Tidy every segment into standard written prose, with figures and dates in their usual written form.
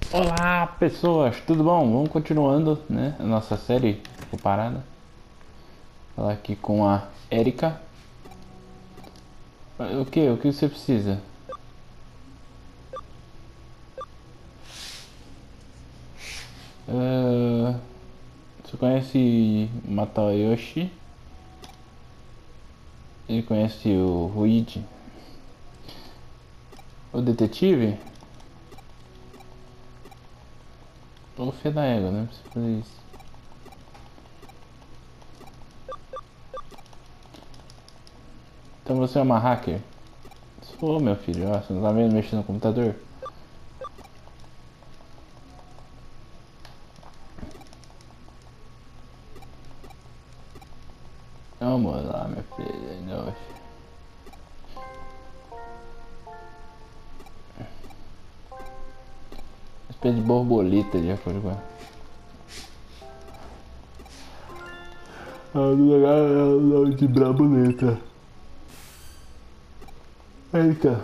Olá pessoas, tudo bom? Vamos continuando, né? A nossa série ficou parada. Falar aqui com a Erika. O que? O que você precisa? Você conhece Matayoshi? Ele conhece o Ruiji? O detetive? O filho da égua, né? Precisa fazer isso. Então você é uma hacker? Sou, meu filho. Ó, você não tá vendo mexendo no computador? Vamos lá, meu filho. Nossa. Uma espécie de borboleta de acordo com ela. Ah, do lugar é o nome de borboleta. Erika.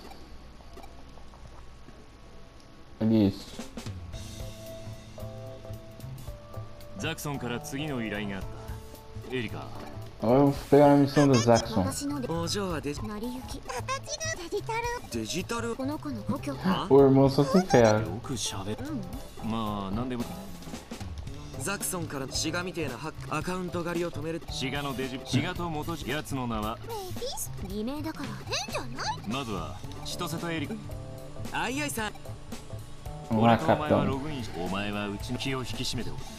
Olha isso. ザクソンから次の依頼があった。エリカ。 Agora vamos pegar a missão do Zaxxon. お嬢は成り行きデジタルデジタルこの子の故郷 O irmão só se ferra. よく喋る。まあ、なんでも。 ザクソンからシガみてえなハックアカウント狩りを止めるシガのデジ、シガと元ジ、奴の名は。 メフィス偽名だから変じゃないまずは、千歳とエリカ。 アイアイさん Vamos 俺 lá, とお前はロ capitão. グインし、お前はうちの気を引き締めておく。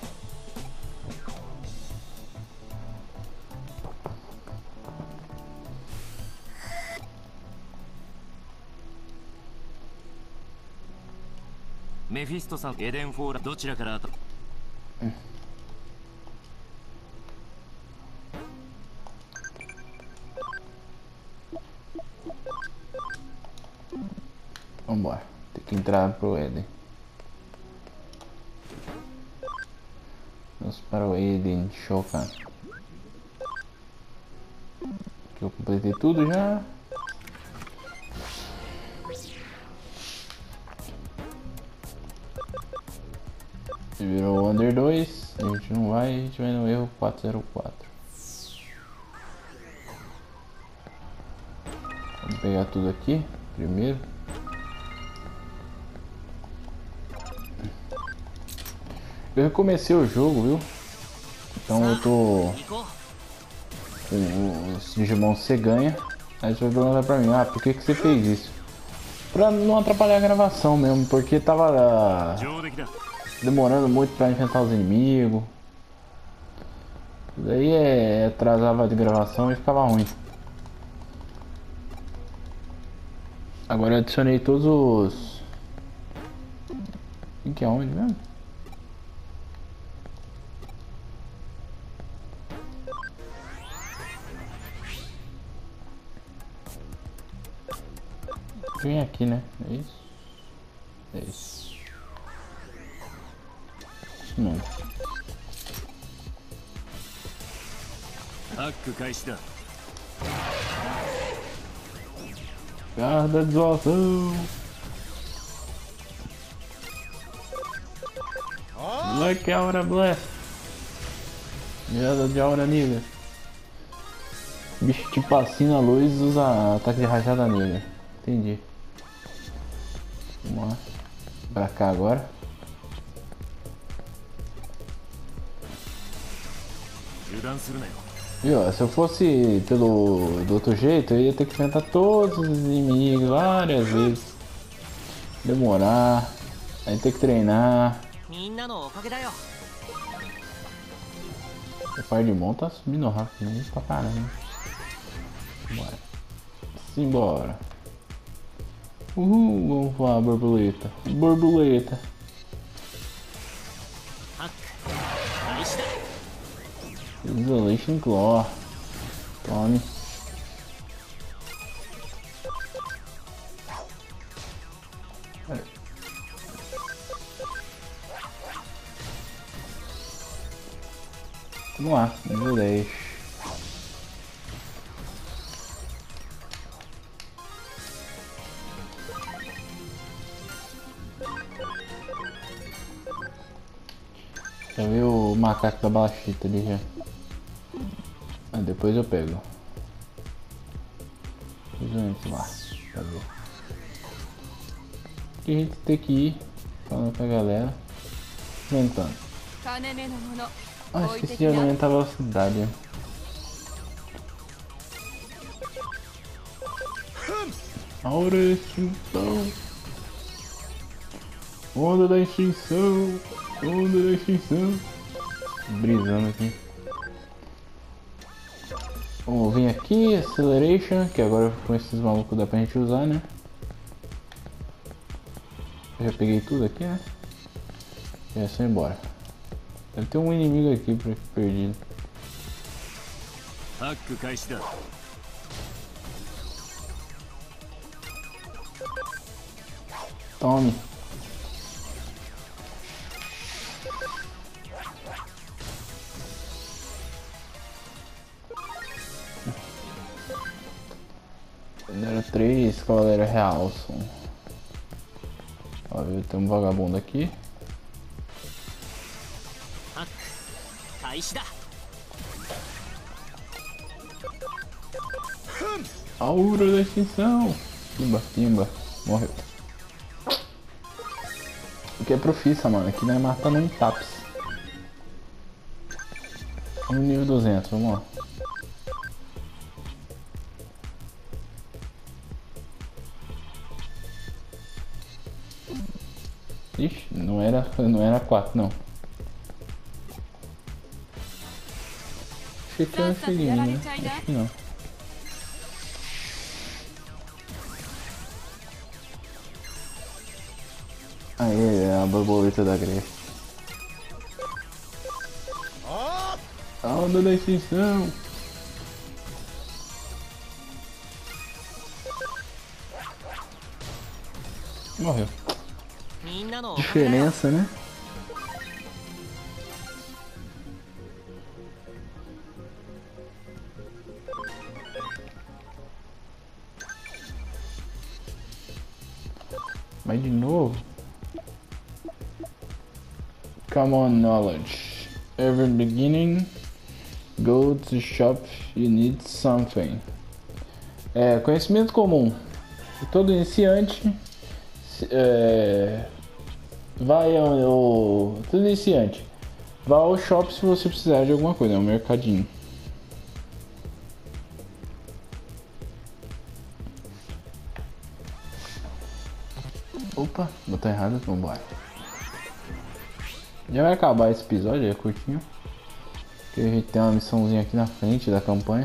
メフィストさん、エデンフォーラ、どちらからと。 Vambora. Tem que entrar pro Eden. Vamos para o Eden Shokan. Aqui eu completei tudo já. Virou o Under 2. A gente não vai, a gente vai no erro 404. Vamos pegar tudo aqui primeiro. Eu recomecei o jogo, viu? Então eu tô com os Digimon você ganha. Aí você vai perguntar pra mim, por que você fez isso? Pra não atrapalhar a gravação mesmo, porque tava 上出来だ。 demorando muito pra enfrentar os inimigos. Daí atrasava de gravação e ficava ruim. Agora eu adicionei todos os... que é onde mesmo? Vem aqui, né? É isso? É isso. Isso não. ハック開始だ。 Guarda de desolação. Like a hora blast. Guarda de aura negra. Bicho tipo assim na luz usa ataque de rajada negra. Entendi. Vamos lá. Pra cá agora. 油断するなよ。 Viu? Se eu fosse do outro jeito, eu ia ter que enfrentar todos os inimigos várias vezes. Demorar. Aí ter que treinar. みんなのおかげだよ O Pardimon tá subindo rápido, né? Pra caramba. Bora. Simbora. Uhul, vamos voar, borboleta. Borboleta. ハック開始だ Isolation Claw. Tome. Vamos lá, nível 10. Já vi o macaco da balachita ali já. Ah, depois eu pego. Antes lá. Pra ver. Aqui a gente tem que ir falando com a galera. Aumentando. Ah, esqueci de aumentar a velocidade. Hora da extinção. Onda da extinção. Onda da extinção. Brisando aqui. Vamos vir aqui, Acceleration, que agora com esses malucos dá pra gente usar, né? Eu já peguei tudo aqui, né? Já é só ir embora. Deve ter um inimigo aqui perdido. ハック開始だ。 Tome. Número 3, Cavaleiro Realson. Ó, viu? Tem um vagabundo aqui. ハック開始だ。 Aura da extinção. Pimba, pimba. Morreu. Aqui é profissa, mano. Aqui nós matando um taps. No nível 200, vamos lá. Ixi, não era 4, não. Achei que era filhinho, né? Acho que não. Aí, é a borboleta da Grécia. A onda da extinção. Morreu. みんなの Diferença, né? Mas de novo. Common knowledge. Every beginning, go to shop, you need something. É, conhecimento comum. Todo iniciante vai ao todo iniciante. Vá ao shop se você precisar de alguma coisa, é um mercadinho. Opa, botou errado, vambora. Já vai acabar esse episódio, é curtinho. Porque a gente tem uma missãozinha aqui na frente da campanha.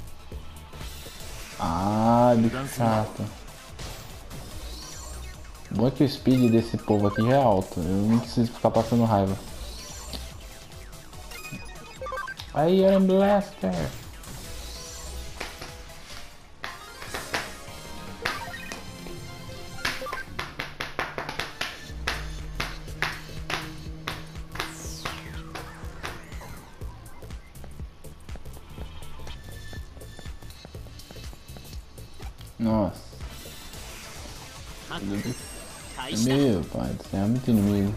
Ah, bicho chato. Bom é que o speed desse povo aqui já é alto. Eu não preciso ficar passando raiva. Aí, Iron Blaster. Nossa. ハック開始だ。 Meu pai do céu, é muito inimigo.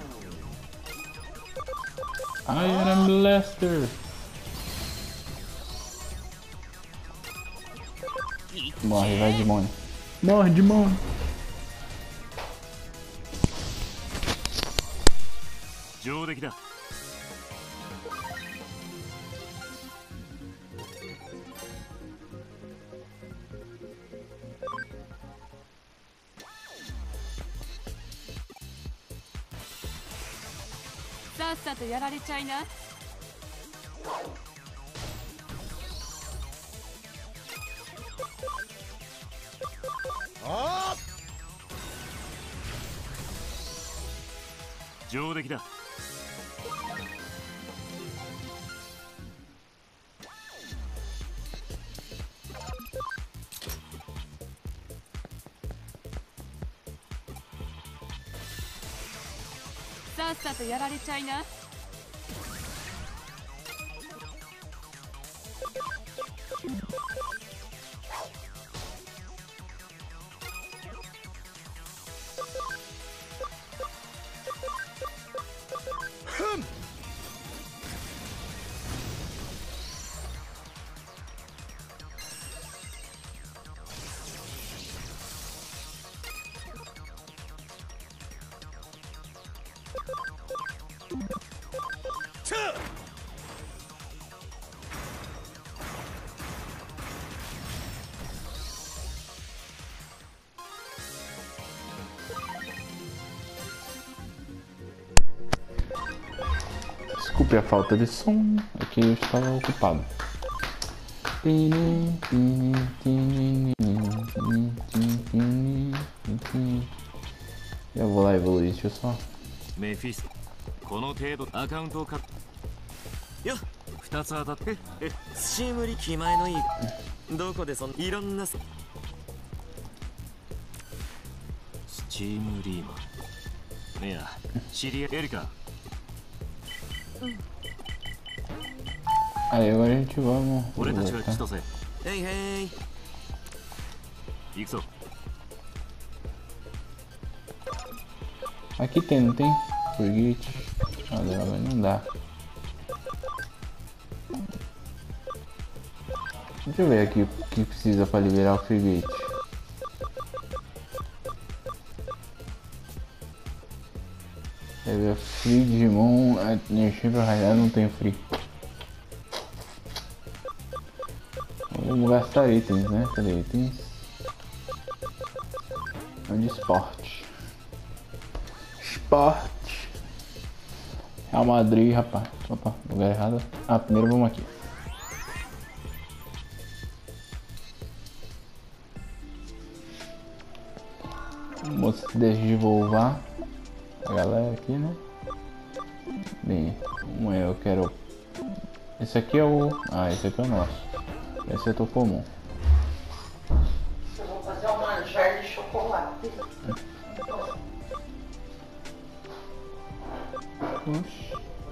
Iron Blaster. Morre, vai demônio. Morre, demônio. 上出来だ。 さっさとやられちゃいな。 上出来だ。 さっさとやられちゃいな。 Desculpe a falta de som, aqui eu estava ocupado. Eu vou lá evoluir, deixa eu só. メフィストこの程度アカウントを買っよっ 2つ当たってスチームリ気前のいいどこでいろんなスチームリーマンいや知り合いエリカ Aí agora a gente vamos. 俺たちは千歳へいへい行くぞ Aqui tem, não tem? Foguete. Ah, mas não dá. Deixa eu ver aqui o que precisa para liberar o foguete. Free Digimon, energia pra raiar, não tem free. Vamos gastar itens, né? Cadê itens? Onde esporte? Esporte. Real Madrid, rapaz. Opa, lugar errado. Ah, primeiro vamos aqui. Vamos desenvolver a galera aqui, né? Bem, eu quero. Esse aqui é o. Ah, esse aqui é o nosso. Esse é o comum. Eu vou fazer um manjar de chocolate. Oxi.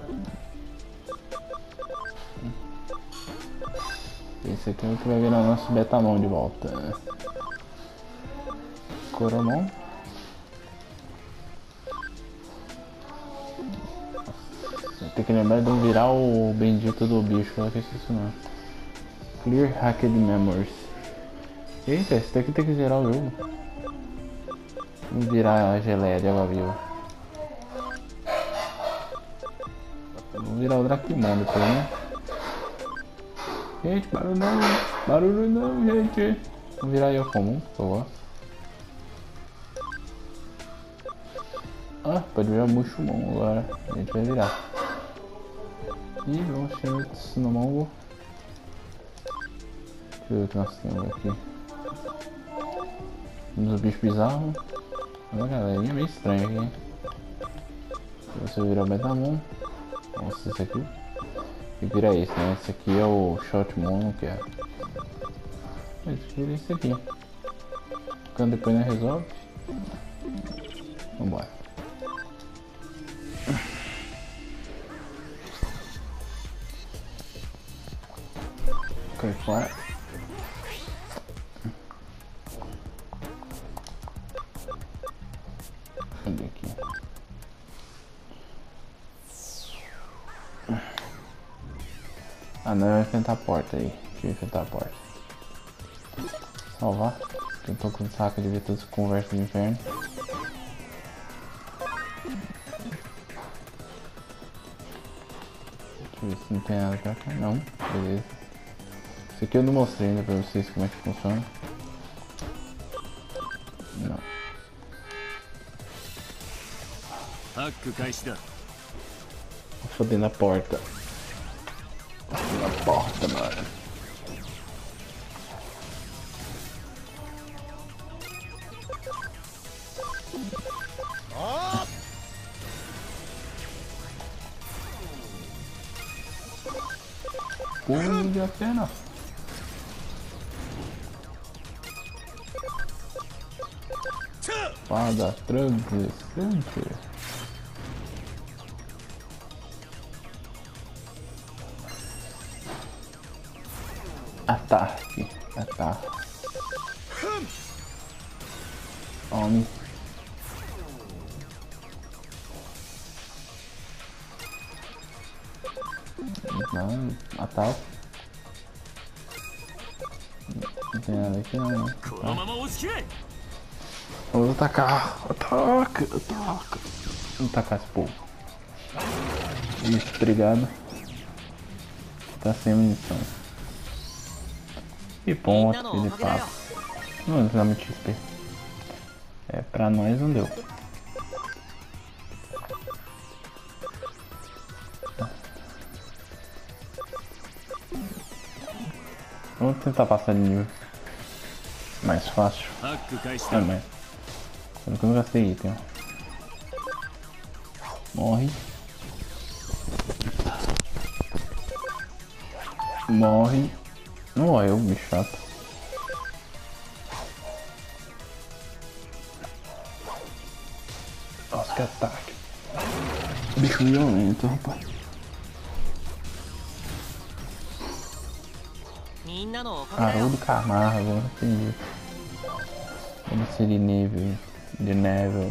Esse aqui é o que vai virar o nosso Betamon de volta. Coromon. Tem que lembrar de virar o bendito do bicho lá, que isso não. Clear Hacked Memories. Eita, esse daqui tem que zerar o jogo. Vamos virar a geleia de água viva. Vamos virar o Dracmon depois, né? Gente, barulho não, gente. Vamos virar aí o comum, por favor. Ah, pode virar o Mushumon agora. A gente vai virar. E vamos tirar o Tsunomongo. Deixa eu ver o que nós temos aqui. Temos o bicho bizarro. Olha, galerinha meio estranha aqui, hein? Se você virar o Betamon. Nossa, esse aqui. E vira esse, né? Esse aqui é o Shotmon, não quero. Mas vira esse aqui. Quando depois não resolve. Vambora. Cai fora. Cadê aqui? Ah, não, vai enfrentar a porta aí. Deixa eu enfrentar a porta. Salvar. Eu tô com saco de ver todas as conversas do inferno. Deixa eu ver se não tem nada pra cá. Não, beleza. Isso aqui eu não mostrei ainda pra vocês como é que funciona. Não. タック開始だ Vou foder na porta. Na porta, mano. Punho de pena. Espada transcendente. Ataque. Ataque. Homem. Não, ataque. Não tem nada aqui não, né? このまま押し切れ Vamos atacar. Ataca, ataca. Vamos atacar esse povo. Isso, obrigado. Tá sem munição. E ponto, filho de papo. Não dá muito XP. É, pra nós não deu. Vamos tentar passar de nível. Mais fácil. ハック開始 Ah, だ mas. Eu nunca gastei item, ó. Morre. Morre. Não morreu, bicho chato. Nossa, que ataque. Bicho violento, rapaz. みんなのおかげだよ Haroldo Camargo, não entendi. Como seria nível de nível.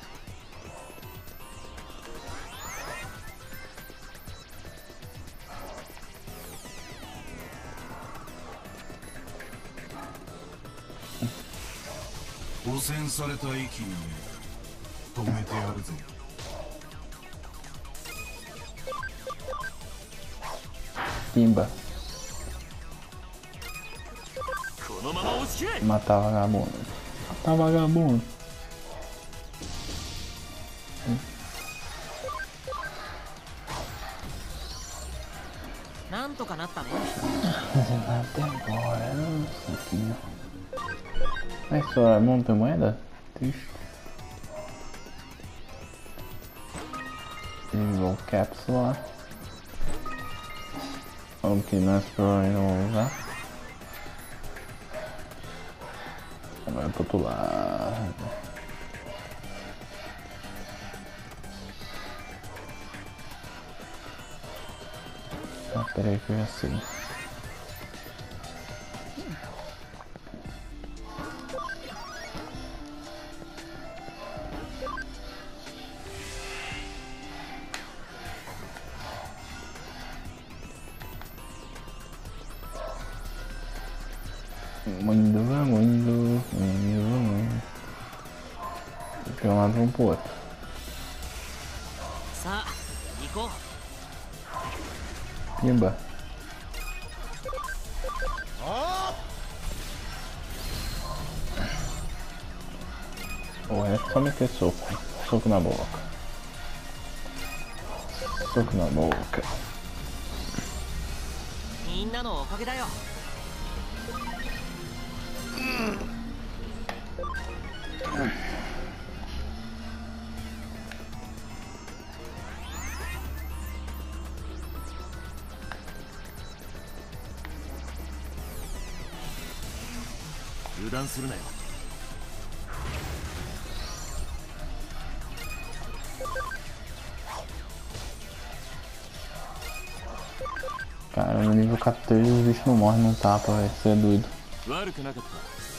Pimba. このまま押し切れ Matar vagabundo. Matar vagabundo. なんとかなったね Até agora, nossa aqui. Mas só monta moeda? Triste. Evil cápsula. Ok, nós provavelmente não vamos usar. Agora pro outro lado. Ah, pera aí que eu já sei. Muito. De um lado vamos pro outro. さあ行こ Pimba. O resto é só meter soco. Soco na boca. Soco na boca. うみんなのおかげだよ油断するなよ Cara, no nível 14 os bichos não morrem num tapa, velho. Você é doido. 悪くなかった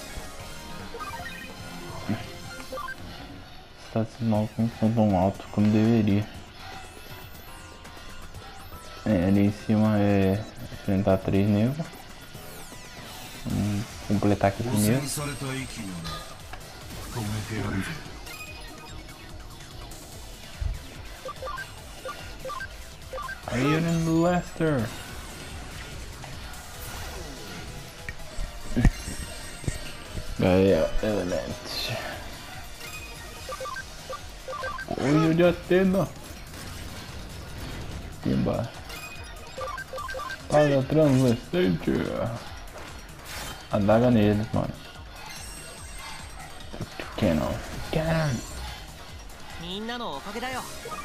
Status malucos não são tão altos como deveria. É, ali em cima é enfrentar 3 negros. Completar aqui primeiro. Iron Lester. Gael Element. Olho de Atena. Pimba. Paga transvestente. Adaga neles, mano. Cannon. Cannon. みんなのおかげだよ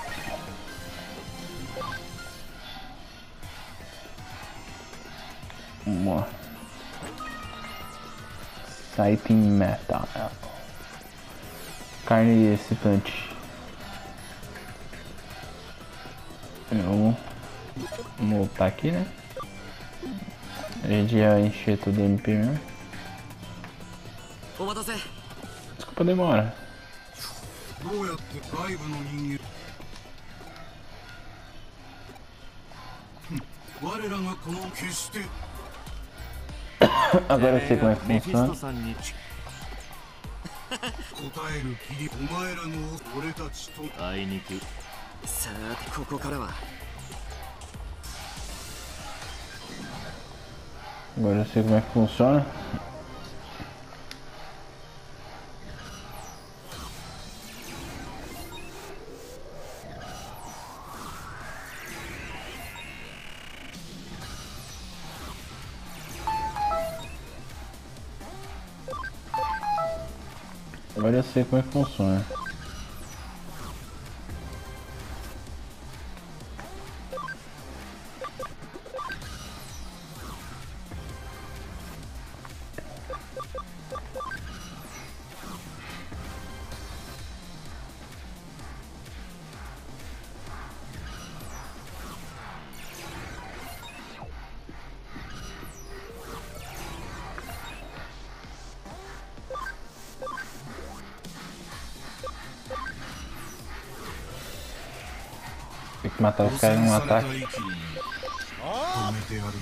Uma Sighting Metal. Carne excitante. Vamos voltar aqui, né? A gente já encher tudo o MP mesmo. お待たせ Desculpa a demora. どうやって外部の人間我らがこの決して Agora eu sei como é que メフィス funciona. トさんに答える義理お前らの俺たちとあいにくさてここからは Agora eu sei como é que funciona. Agora eu sei como é que funciona. Tem que matar os caras num ataque. 止めてやるぜ。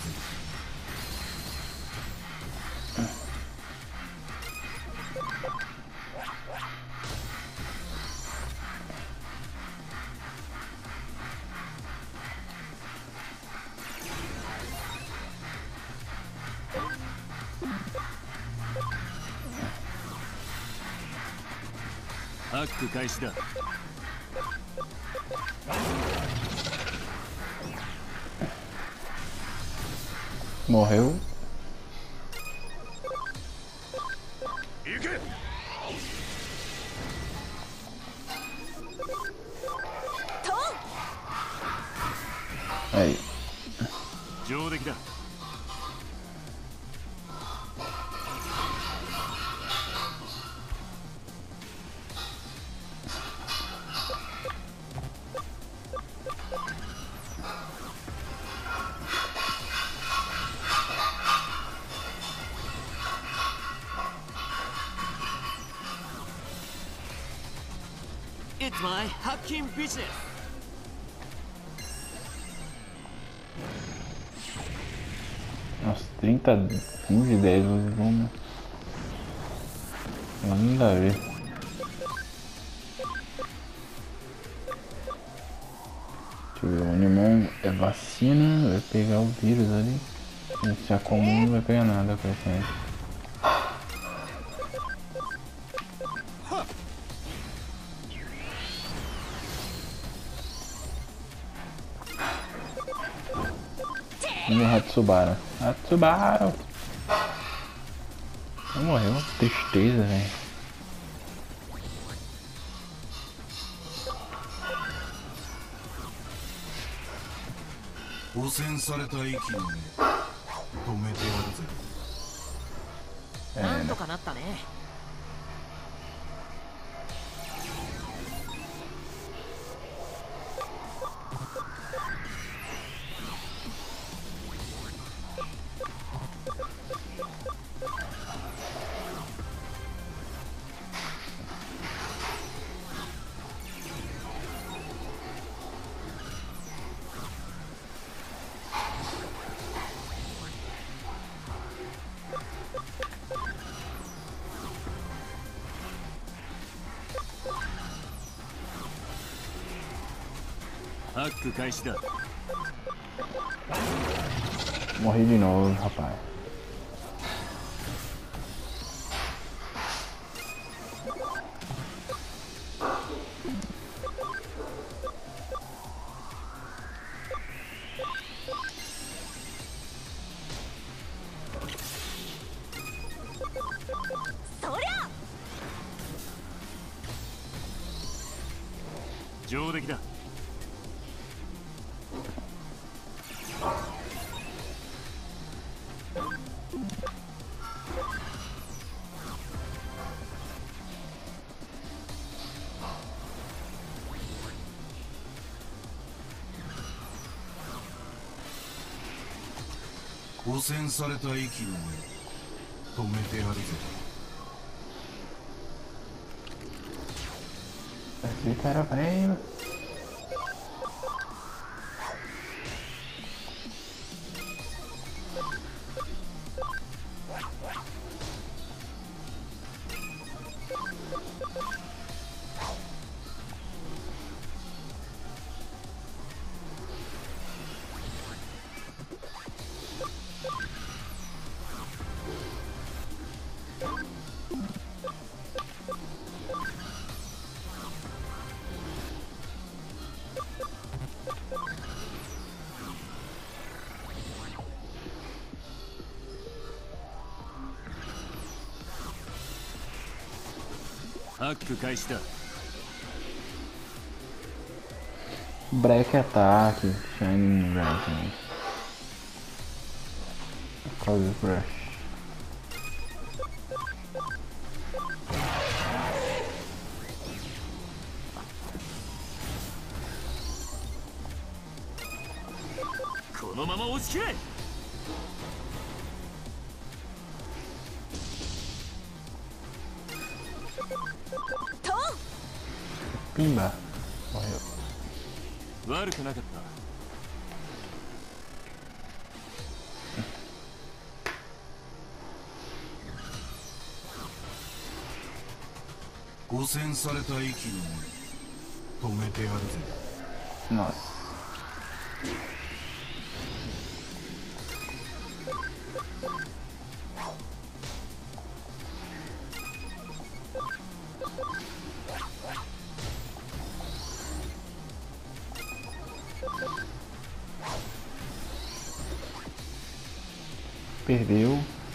ハック開始だ。 Morreu. Aí. 上出来だ。 It's my hacking business. Nossa, 30, 15, 10, vamos. Nada a ver. Deixa eu ver, o Animon é vacina, vai pegar o vírus ali. Se acomum não vai pegar nada com essa aí. E o Hatsubara. Hatsubara! Não morreu. Tristeza, velho. É, なんとかなったね。 ハック開始だ。 Morri de novo, rapaz. So 上出来だ。 汚染された息を止めてやるぜ。 Esse cara velho. ハック開始だ。 Break ataque, Shining Radiance. Cloud Brush. このまま押し切れ。 Pimba. Morreu. 悪くなかった。 汚染された息の根止めてやるぜ。 Nossa. Perdeu.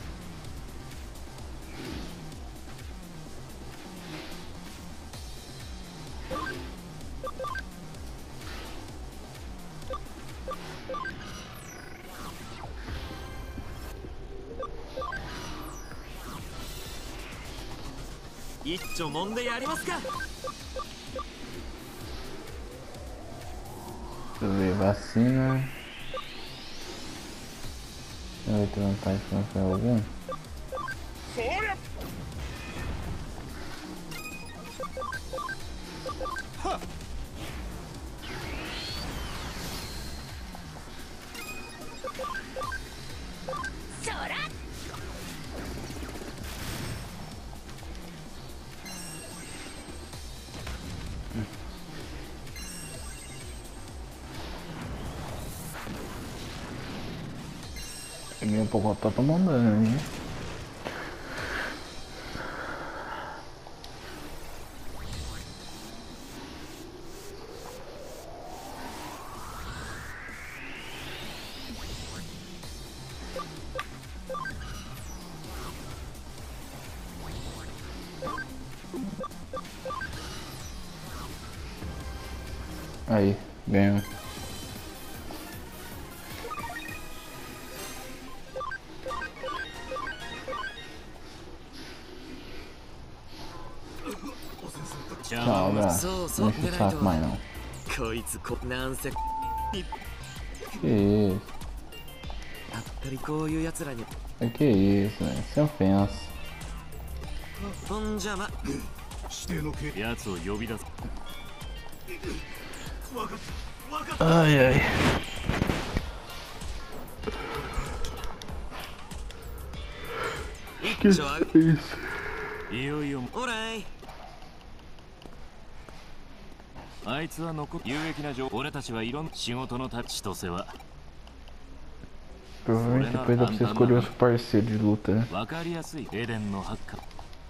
Icho monde yarimasu ka? Deixa eu ver, vacina. Não vai ter vantagem contra algum? Meu Pocotó tá tomando dano, hein? Aí, ganhou. Tchau, abraço. Não enche o saco mais não. Que isso? Que isso, velho? Sem ofensa. ほんじゃま。 指定の経やつを呼び出す。 Ai, ai. Que isso? いよいよ。 オライ。 あいつは残有益な情報。俺たちはいろんな仕事の立ちとせは。 Provavelmente depois dá pra você escolher o seu parceiro de luta, né? わかりやすいエデンのハッカー。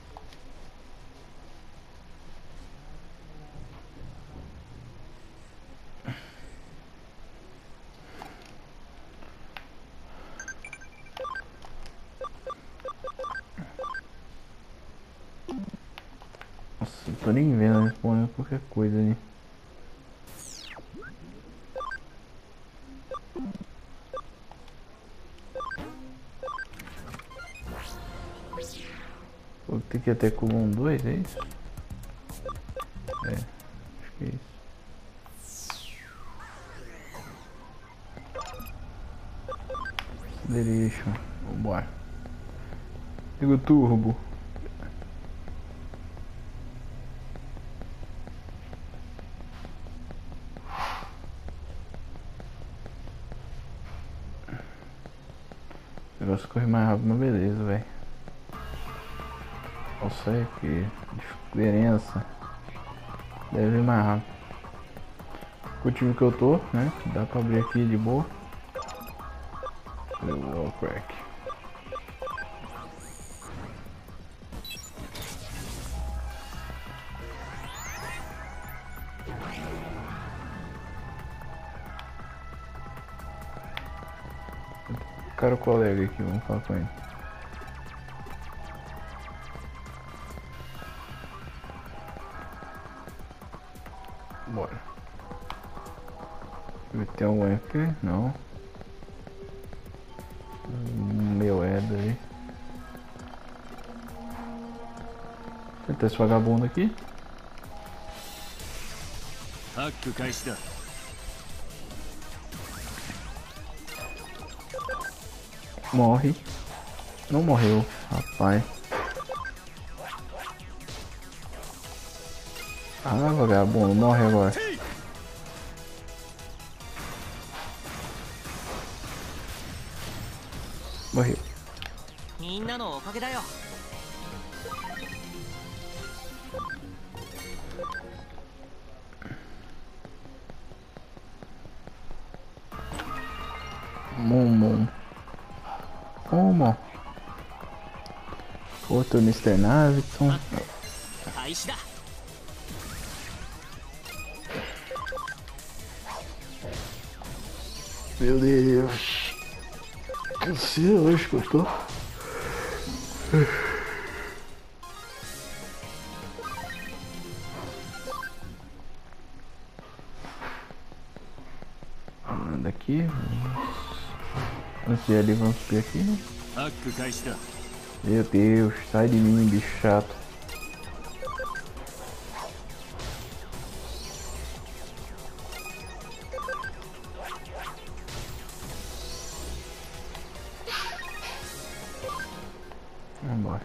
Nossa, não tô nem vendo, respondendo qualquer coisa ali. Vou ter que ir até Colon 2, é isso? É, acho que é isso. Deixa, vambora. Liga o turbo. O negócio corre mais rápido, mas beleza, velho. Nossa, é que diferença. Deve ir mais rápido. O time que eu tô, né? Dá pra abrir aqui de boa. O crack. Cara, o colega aqui, vamos falar com ele. Tem algum aqui? Não. Meu Eda aí. Tem esse vagabundo aqui. ハック開始だ。 Morre. Não morreu, rapaz. Ah, vagabundo, morre agora. Morreu. みんなのおかげだよ。 Momo. Como? Outro Mr. Navidson. 開始だ。 Meu Deus. Cansei hoje que eu tô. Nada aqui. Antes de ir ali, vamos subir aqui, né? ハック開始だ。 Meu Deus, sai de mim, bicho chato. Vambora.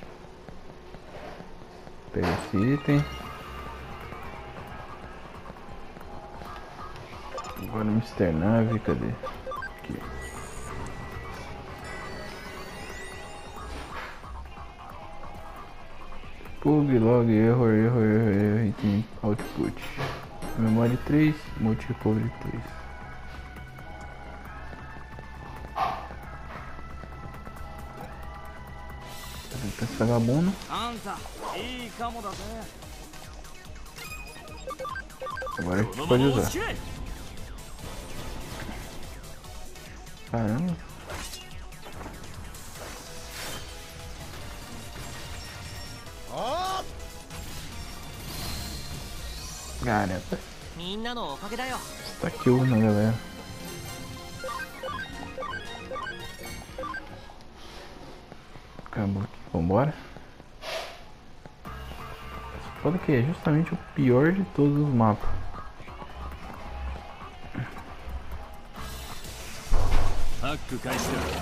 Pega esse item. Agora o Mr. Nave, cadê? Aqui. Pug, log, erro, item output. Memória 3, multicover 3. Esse vagabundo. アンサいいかもだぜ。 Agora a gente この pode まま usar. 押し切れ。 Caramba. Caramba. みんなのおかげだよ。 Está kill na galera. Acabou aqui. Vambora. Foda que é justamente o pior de todos os mapas. ハック開始だ。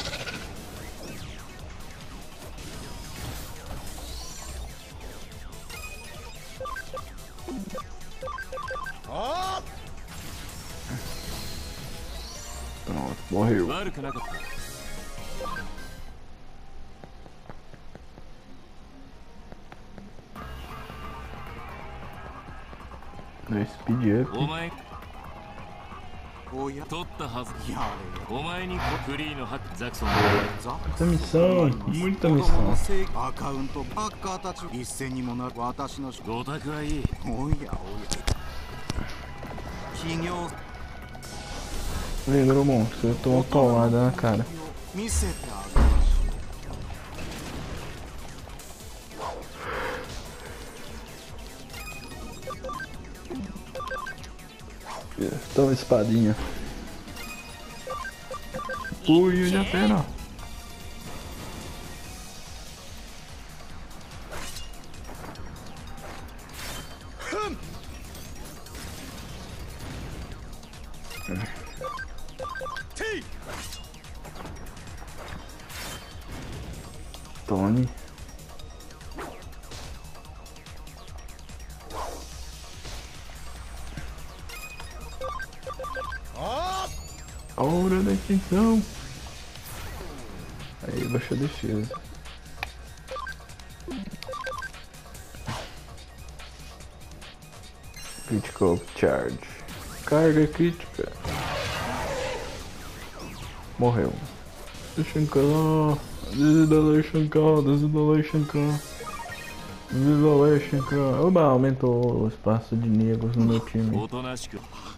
Pronto, morreu. 悪くなかった。 No speed up. お前おや。 取ったはず。 やれよ。 お前にフリーのハックザクソン。 Muita missão, muita missão. アカウントハッカーたち一斉にもなく私のごたくはいい。 おやおや企業 Lembrou, monstro, eu tô uma paulada na cara. 見せてあげましょ Toma espadinha. Punho de pena. Tony. Hora da extinção. Aí, baixou a defesa. Critical charge. Carga crítica. Morreu. Shankar. Desidolation Car. Desidolation Car. Desidolation Car. Oba, aumentou o espaço de negros no meu time. おとなしく。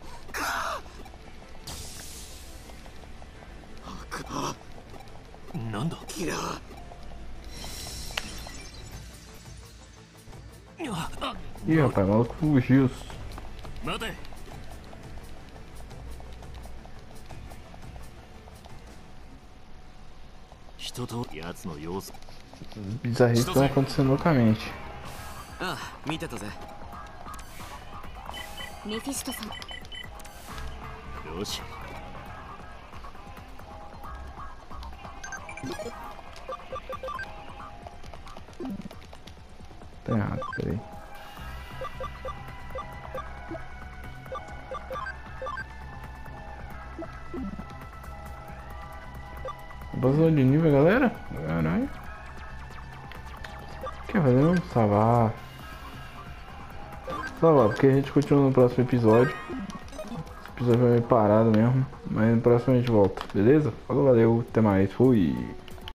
なんだ。 キラー。 Ih, rapaz, o maluco fugiu. 待て。 一通り奴の様子 Bizarrices estão acontecendo loucamente. ああ見てたぜ。 メフィストさん。 よし Tá errado, peraí. Passou de nível, galera? Caralho. Quer fazer mesmo? Salvar. Salvar, porque a gente continua no próximo episódio. Esse episódio vai meio parado mesmo. Mas no próximo a gente volta, beleza? Falou, valeu, até mais, fui.